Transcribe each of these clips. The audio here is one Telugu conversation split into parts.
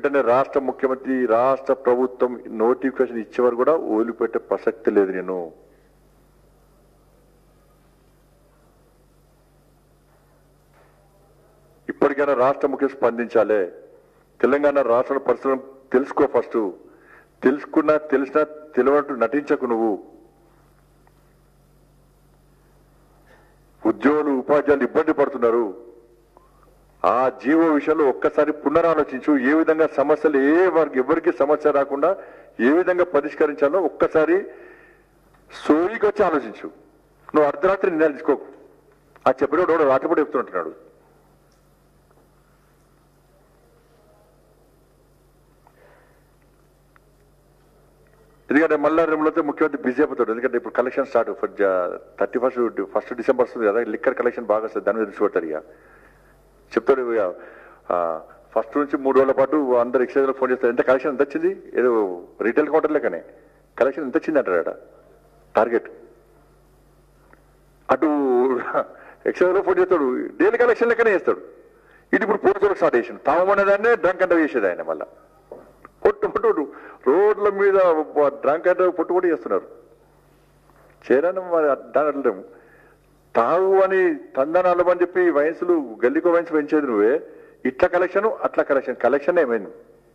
వెంటనే రాష్ట్ర ముఖ్యమంత్రి రాష్ట్ర ప్రభుత్వం నోటిఫికేషన్ ఇచ్చేవారు కూడా వదిలిపెట్టే ప్రసక్తి లేదు. నేను ఇప్పటికైనా రాష్ట్ర ముఖ్యమంత్రి స్పందించాలి. తెలంగాణ రాష్ట్ర పరిస్థితులను తెలుసుకో. ఫస్ట్ తెలుసుకున్నా తెలిసినా తెలియనట్టు నటించకు. నువ్వు ఉద్యోగులు ఉపాధ్యాయులు ఇబ్బంది పడుతున్నారు. ఆ జీవో విషయంలో ఒక్కసారి పునరాలోచించు. ఏ విధంగా సమస్యలు ఎవరికి సమస్య రాకుండా ఏ విధంగా పరిష్కరించాలో ఒక్కసారి సోయికి వచ్చి ఆలోచించు. నువ్వు అర్ధరాత్రి నిర్ణయాలు తీసుకోకు. ఆ చెప్పినోడు రాత్రిపూట చెప్తుంటున్నాడు. ఎందుకంటే మళ్ళా రేపులో ముఖ్యమంత్రి బిజీ అయిపోతాడు. ఎందుకంటే ఇప్పుడు కలెక్షన్ స్టార్ట్ 31 డిసెంబర్ వస్తుంది కదా. లిక్కర్ కలెక్షన్ బాగా వస్తుంది. దాని మీద దృష్టి పెడతారు. ఇక చెప్తాడు ఇక ఫస్ట్ నుంచి 3 రోజుల పాటు అందరు ఎక్సైజ్లో ఫోన్ చేస్తారు. ఎంత కలెక్షన్ ఎంత వచ్చింది, ఏదో రీటైల్ కౌంటర్ లెక్కనే కలెక్షన్ ఎంత వచ్చింది అంటాడు. టార్గెట్ అటు ఎక్సైజ్లో ఫోన్ చేస్తాడు. డైలీ కలెక్షన్ లెక్కనే చేస్తాడు. ఇటు ఇప్పుడు పోలీసులకు స్టార్ట్ చేసిండు. తామనేదాన్నే డ్రంక్ అండ్ చేసేది ఆయన. మళ్ళా పొట్టు రోడ్ల మీద డ్రంక్ అండ్ పొట్టు కూడా చేస్తున్నారు. చేరాను మరి దాని తాగు అని తందనాలు అని చెప్పి వయసులు గల్లికో వయసు పెంచేది నువ్వే. ఇట్లా కలెక్షన్ అట్లా కలెక్షన్ ఏమైంది?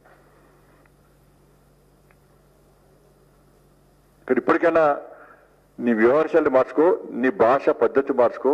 ఇక్కడ ఇప్పటికైనా నీ వ్యవహారాలు మార్చుకో, నీ భాష పద్ధతి మార్చుకో.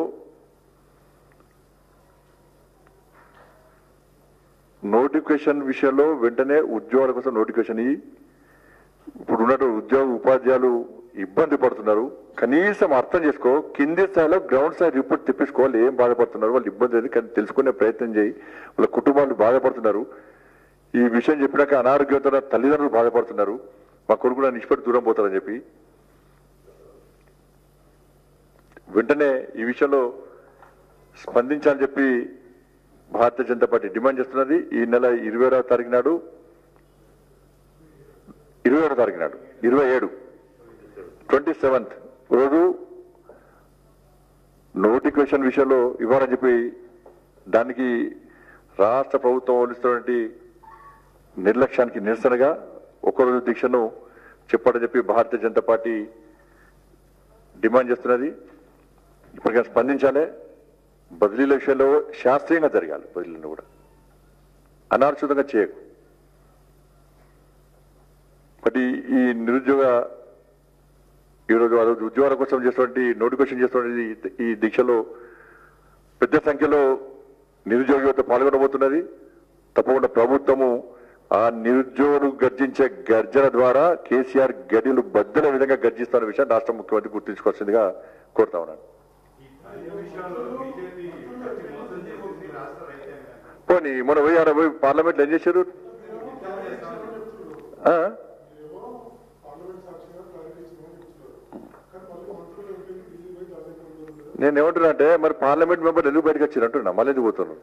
నోటిఫికేషన్ విషయంలో వెంటనే ఉద్యోగాల కోసం నోటిఫికేషన్ ఇయ్యి. ఇప్పుడు ఉన్నట్టు ఉద్యోగ ఉపాధ్యాయులు ఇబ్బంది పడుతున్నారు. కనీసం అర్థం చేసుకో. కింది స్థాయిలో గ్రౌండ్ స్థాయి రిపోర్ట్ తెప్పించుకోవాలి. ఏం బాధపడుతున్నారు వాళ్ళు, ఇబ్బంది లేదు కానీ తెలుసుకునే ప్రయత్నం చేయి. వాళ్ళ కుటుంబాలు బాధపడుతున్నారు. ఈ విషయం చెప్పినాక అనారోగ్యంతో తల్లిదండ్రులు బాధపడుతున్నారు. మా కొడుకు కూడా నిష్పత్తి దూరం పోతారని చెప్పి వెంటనే ఈ విషయంలో స్పందించాలని చెప్పి భారతీయ జనతా పార్టీ డిమాండ్ చేస్తున్నది. ఈ నెల 27వ తారీఖు నాడు 27th రోజు నోటిఫికేషన్ విషయంలో ఇవ్వాలని చెప్పి దానికి రాష్ట్ర ప్రభుత్వం వహిస్తున్నటువంటి నిర్లక్ష్యానికి నిరసనగా ఒకరోజు దీక్షను చెప్పాలని చెప్పి భారతీయ జనతా పార్టీ డిమాండ్ చేస్తున్నది. ఇప్పటికైనా స్పందించాలి. బదిలీల విషయంలో శాస్త్రీయంగా జరగాలి. బదిలీలను కూడా అనార్చితంగా చేయకు. బట్ ఈ నిరుద్యోగ ఈరోజు ఉద్యోగాల కోసం చేసినటువంటి నోటిఫికేషన్ చేస్తున్నటువంటి ఈ దీక్షలో పెద్ద సంఖ్యలో నిరుద్యోగ యువత పాల్గొనబోతున్నది. తప్పకుండా ప్రభుత్వము ఆ నిరుద్యోగులు గర్జించే గర్జన ద్వారా కేసీఆర్ గడిలు బద్దల విధంగా గర్జిస్తున్న విషయాన్ని రాష్ట్ర ముఖ్యమంత్రి గుర్తుంచుకోవాల్సిందిగా కోరుతా ఉన్నాను. పోనీ మొన్న పోయి పార్లమెంట్లో ఏం చేశారు? నేను ఏమంటున్నా అంటే మరి పార్లమెంట్ మెంబర్లు ఎందుకు బయటకు వచ్చారు అంటున్నా. మళ్ళీ ఎందుకు పోతున్నారు?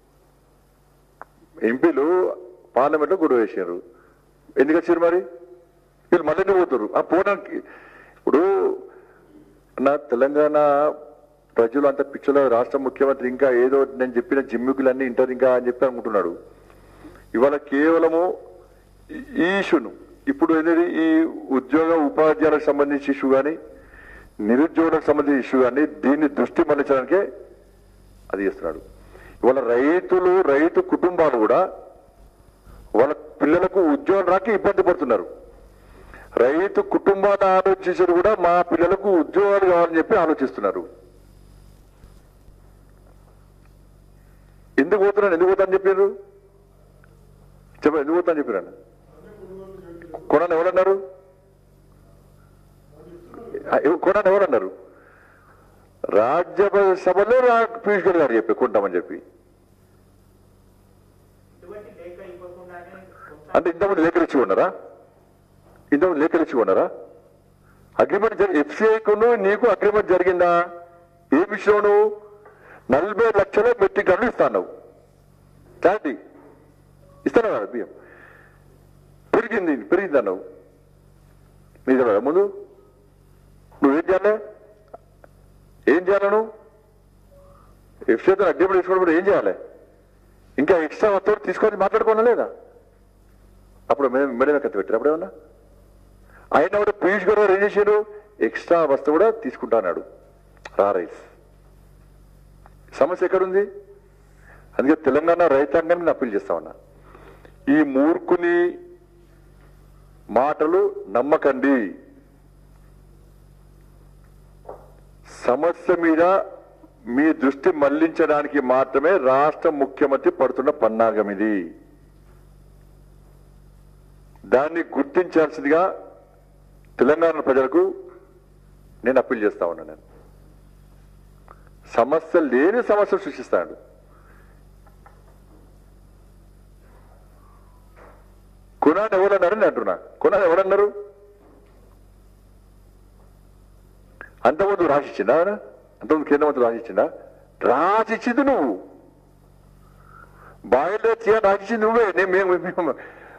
ఎంపీలు పార్లమెంట్లో గొడవ వేసారు. ఎందుకు వచ్చారు మరి? వీళ్ళు మళ్ళీ ఎందుకు పోతారు? పోవడానికి ఇప్పుడు నా తెలంగాణ ప్రజలు అంత పిచ్చలో రాష్ట్ర ముఖ్యమంత్రి ఇంకా ఏదో నేను చెప్పిన జిమ్మికులన్నీ ఇంటారు ఇంకా అని చెప్పి అనుకుంటున్నాడు. ఇవాళ కేవలము ఈ ఇష్యూను ఇప్పుడు ఏదైతే ఈ ఉద్యోగ ఉపాధ్యాయులకు సంబంధించి ఇష్యూ కానీ నిరుద్యోగులకు సంబంధించిన ఇష్యూ కానీ దీన్ని దృష్టి మళ్లించడానికే అది చేస్తున్నాడు. ఇవాళ రైతు కుటుంబాలు కూడా వాళ్ళ పిల్లలకు ఉద్యోగం రాక ఇబ్బంది పడుతున్నారు. రైతు కుటుంబాన్ని ఆలోచించారు కూడా మా పిల్లలకు ఉద్యోగాలు కావాలని చెప్పి ఆలోచిస్తున్నారు. ఎందుకు పోతానని చెప్పారు? ఎందుకు పోతానని చెప్పారు? కొనని ఎవరన్నారు? రాజ్యసభలో పీయూష్ గోయల్ గారు చెప్పి కొంటామని చెప్పి. అంటే ఇంతకుముందు లేఖలు ఇచ్చి ఉన్నారా? అగ్రిమెంట్ ఎఫ్సిఐకును నీకు అగ్రిమెంట్ జరిగిందా? ఏ విషయంలో 40 లక్షల మెట్రిక్ టన్నులు ఇస్తాను. క్లారిటీ ఇస్తాను కదా. బియ్యం పెరిగింది అన్నావు. నిజమే ముందు నువ్వేం చేయాలి? నువ్వు ఎఫ్సిఐతో అగ్రిమెంట్ తీసుకోవడం ఏం చేయాలి? ఇంకా ఎక్స్ట్రా వస్తువులు తీసుకొని మాట్లాడుకోనా లేదా? అప్పుడు మేడమే కత్తి పెట్టారు అప్పుడేమన్నా అయినా కూడా పీయూష్ గారు ఏం చేశారు ఎక్స్ట్రా వస్తువు కూడా తీసుకుంటా అన్నాడు రైస్ సమస్య ఎక్కడుంది అందుకే తెలంగాణ రైతాంగాన్ని నేను అప్పీల్ చేస్తా ఉన్నా ఈ మూర్ఖుని మాటలు నమ్మకండి సమస్య మీద మీ దృష్టి మళ్లించడానికి మాత్రమే రాష్ట్ర ముఖ్యమంత్రి పడుతున్న పన్నాగం ఇది దాన్ని గుర్తించాల్సిందిగా తెలంగాణ ప్రజలకు నేను అప్పీల్ చేస్తా ఉన్నాను నేను సమస్య లేని సమస్యలు సృష్టిస్తాడు కునాన్ని ఎవరన్నారు నేను అంటున్నా కునాన్ని ఎవరన్నారు అంతకుముందు రాసిచ్చిందా అంతకుముందు కేంద్ర మంత్రి రాసిచ్చిందా రాసిచ్చింది నువ్వు బాయిలో రాసిచ్చింది నువ్వే మేము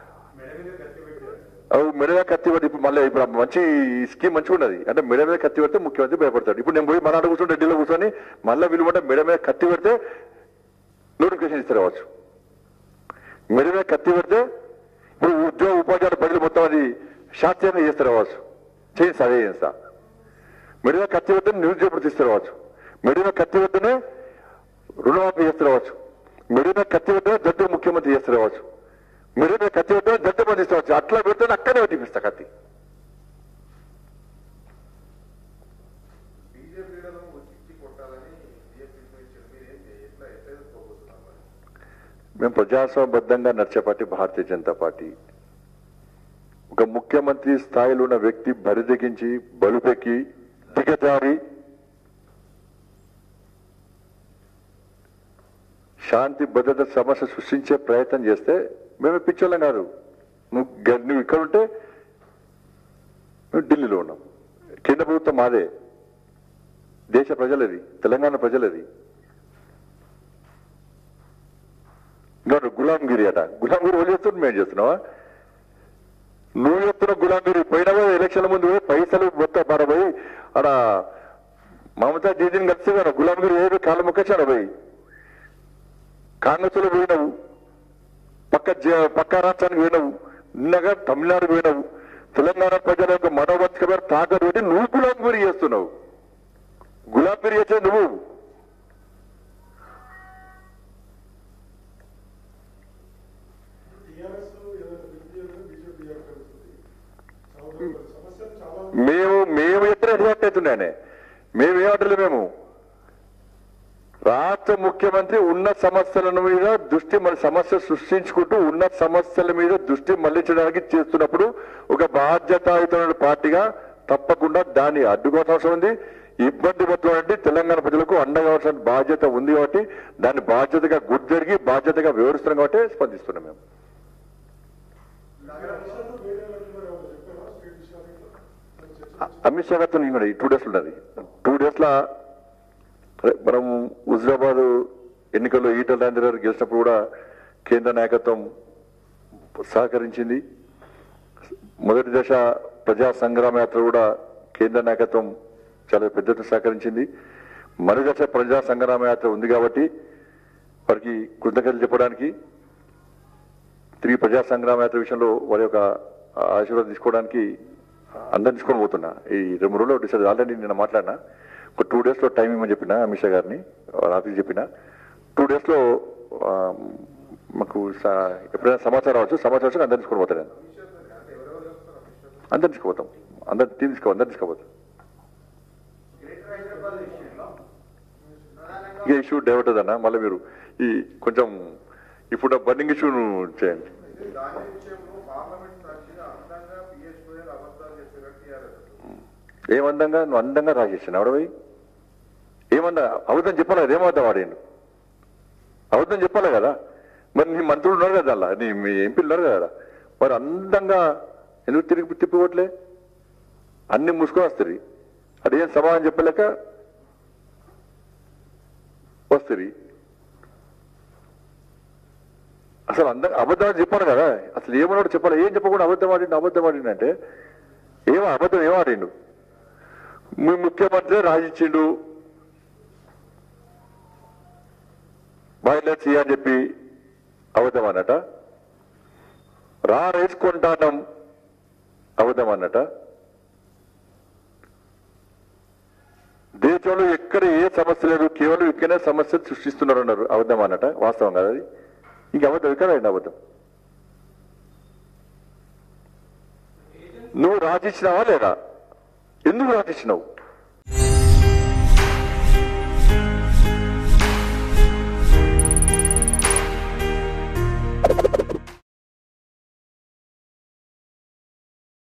మెడ మీద కత్తి పెడితే ఇప్పుడు మళ్ళీ ఇప్పుడు మంచి స్కీమ్ మంచిగా ఉన్నది అంటే మెడ మీద కత్తి పెడితే ముఖ్యమంత్రి భయపడతాడు ఇప్పుడు నేను పోయి మన కూర్చొని ఢిల్లీలో కూర్చొని మళ్ళీ వీళ్ళు మెడ మీద కత్తి పెడితే నోటిఫికేషన్ ఇస్తారు కావచ్చు మెడ మీద కత్తి పెడితే ఇప్పుడు ఉద్యోగ ఉపాధ్యాయుల ప్రజలు మొత్తం అది శాస్త్రీయంగా చేస్తారు కావచ్చు చేయిస్తా అదే చేస్తా మెడ మీద కత్తి పెడితే నిరుద్యోగ తీస్తారు కావచ్చు మెడ మీద కత్తి పెడితేనే రుణమాఫీ చేస్తారు కావచ్చు మెడ మీద కత్తి పెడితేనే దళిత ముఖ్యమంత్రి చేస్తారు కావచ్చు మెడ మీద కత్తి పెడితేనే దళిత మంది ఇస్తారు అట్లా పెడితే అక్కడే పట్టిపిస్తా కత్తి మేము ప్రజాస్వామ్యబద్ధంగా నడిచే పార్టీ భారతీయ జనతా పార్టీ ఒక ముఖ్యమంత్రి స్థాయిలో ఉన్న వ్యక్తి బరిదెగించి బలుపెక్కి దిగజారి శాంతి భద్రత సమస్య సృష్టించే ప్రయత్నం చేస్తే మేము పిచ్చోళ్ళం కాదు నువ్వు ఇక్కడ ఉంటే మేము ఢిల్లీలో ఉన్నాం కేంద్ర ప్రభుత్వం మాదే దేశ ప్రజలది తెలంగాణ ప్రజలది గులాంగిరి అట గులాంగిరి వాళ్ళు చేస్తున్నా మేము చేస్తున్నావా నువ్వు చెప్తున్న గులాంగిరి పోయినా ఎలక్షన్ల ముందు పైసలు మొత్తం పారబోయి అక్కడ మమతా దీదీని కలిసి కదా గులాంగిరి ఏది కాళ్ళ మొక్కేసాడు పోయి కాంగ్రెస్ లో పోయినావు పక్క రాష్ట్రానికి పోయినావు నిన్నగా తమిళనాడు పోయినావు తెలంగాణ ప్రజల యొక్క మనోవర్తిక తాకట్టు పెట్టి నువ్వు గులాంగిరి చేస్తున్నావు గులాంగిరి చేసే నువ్వు మేము ఎక్కడ రియాక్ట్ అవుతున్నాయనే మేమేమంటలే మేము రాష్ట్ర ముఖ్యమంత్రి ఉన్న సమస్యల మీద దృష్టి మన సమస్య సృష్టించుకుంటూ ఉన్న సమస్యల మీద దృష్టి మళ్లించడానికి చేస్తున్నప్పుడు ఒక బాధ్యతాయుతమైన పార్టీగా తప్పకుండా దాన్ని అడ్డుకోవాల్సిన అవసరం ఉంది ఇబ్బంది పడుతున్నటువంటి తెలంగాణ ప్రజలకు అండగా అవసరం బాధ్యత ఉంది కాబట్టి దాన్ని బాధ్యతగా గుర్తిరిగి బాధ్యతగా వివరిస్తున్నాం కాబట్టి స్పందిస్తున్నాం మేము అమిత్ షా గారితో నేను ఈ 2 days ఉన్నది 2 days మనం హుజరాబాద్ ఎన్నికల్లో ఈటల రాజేందర్ గారు గెలిచినప్పుడు కూడా కేంద్ర నాయకత్వం సహకరించింది మొదటి దశ ప్రజా సంగ్రామ యాత్ర కూడా కేంద్ర నాయకత్వం చాలా పెద్ద ఎత్తున సహకరించింది మరో దశ ప్రజా సంగ్రామ యాత్ర ఉంది కాబట్టి వారికి కృతజ్ఞతలు చెప్పడానికి తిరిగి ప్రజా సంగ్రామ యాత్ర విషయంలో వారి యొక్క ఆశీర్వాదం తీసుకోవడానికి అందరిని తీసుకొని పోతున్నా ఈ 2 రోజుల్లో డిసైడ్ ఆల్రెడీ నేను మాట్లాడినా ఒక 2 days టైం ఇవ్వమని చెప్పిన అమిత్ షా గారిని ఆఫీస్ చెప్పిన 2 days మాకు ఎప్పుడైనా సమాచారం అవచ్చు సమాచారం అందరిని తీసుకొని పోతాను నేను అందరిని తీసుకుపోతాం అందరిని తీసుకుపోతాం ఇక ఇష్యూ డైవర్ట్ అన్న మళ్ళీ మీరు ఈ కొంచెం ఇప్పుడు బర్నింగ్ ఇష్యూను చేయండి ఏమందంగా నువ్వు అందంగా రాసేసాను ఎవడవి ఏమన్నా అబద్ధం చెప్పాలి కదా ఏమవుతాం వాడేను అబద్ధం చెప్పాలి కదా మరి నీ మంత్రులు ఉన్నారు కదా అలా మీ ఎంపీలు ఉన్నారు కదా మరి అందంగా ఎందుకు తిరిగి తిప్పిపోవట్లే అన్ని మూసుకొని వస్తుంది అదేం సమాధానం చెప్పలేక వస్తుంది అసలు అబద్ధాలు చెప్పాలి కదా అసలు ఏమన్నాడు చెప్పాలి ఏం చెప్పకుండా అబద్ధం ఆడిండు అంటే అబద్ధం ఏమాడిండు మీ ముఖ్యమంత్రి రాజిచ్చిండు వైలెన్స్ అని చెప్పి అబద్ధం అన్నట రేసుకుంటానం అబద్ధం అన్నట. దేశంలో ఎక్కడ ఏ సమస్య లేదు, కేవలం ఇక్కడనే సమస్యలు సృష్టిస్తున్నారు అన్నారు, అబద్ధం అన్నట. వాస్తవం కదా అది? ఇంక అబద్ధం ఇక్కడ అబద్ధం. నువ్వు రాసిచ్చినావా లేదా? ఎందుకు రాసిచ్చినావు?